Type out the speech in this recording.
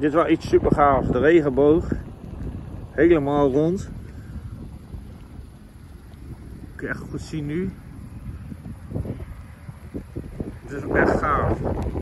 Dit is wel iets super gaaf. De regenboog. Helemaal rond. Kun je echt goed zien nu. Dit is echt gaaf.